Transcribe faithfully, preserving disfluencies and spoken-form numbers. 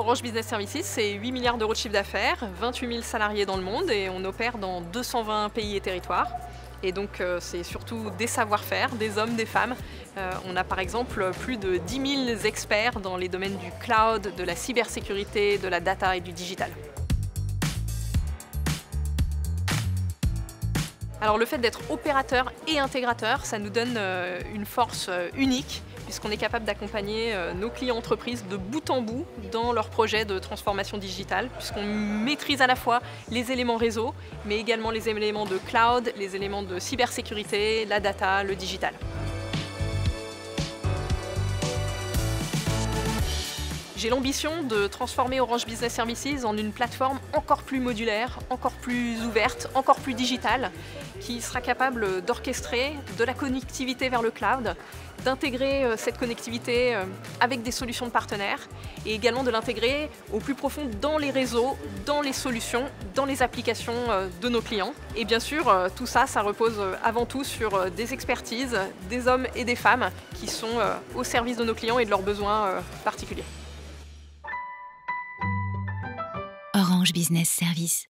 Orange Business Services, c'est huit milliards d'euros de chiffre d'affaires, vingt-huit mille salariés dans le monde et on opère dans deux cent vingt pays et territoires. Et donc euh, c'est surtout des savoir-faire, des hommes, des femmes. Euh, on a par exemple plus de dix mille experts dans les domaines du cloud, de la cybersécurité, de la data et du digital. Alors le fait d'être opérateur et intégrateur, ça nous donne euh, une force euh, unique, puisqu'on est capable d'accompagner nos clients entreprises de bout en bout dans leurs projets de transformation digitale, puisqu'on maîtrise à la fois les éléments réseau, mais également les éléments de cloud, les éléments de cybersécurité, la data, le digital. J'ai l'ambition de transformer Orange Business Services en une plateforme encore plus modulaire, encore plus ouverte, encore plus digitale, qui sera capable d'orchestrer de la connectivité vers le cloud, d'intégrer cette connectivité avec des solutions de partenaires et également de l'intégrer au plus profond dans les réseaux, dans les solutions, dans les applications de nos clients. Et bien sûr, tout ça, ça repose avant tout sur des expertises, des hommes et des femmes qui sont au service de nos clients et de leurs besoins particuliers. Orange Business Services.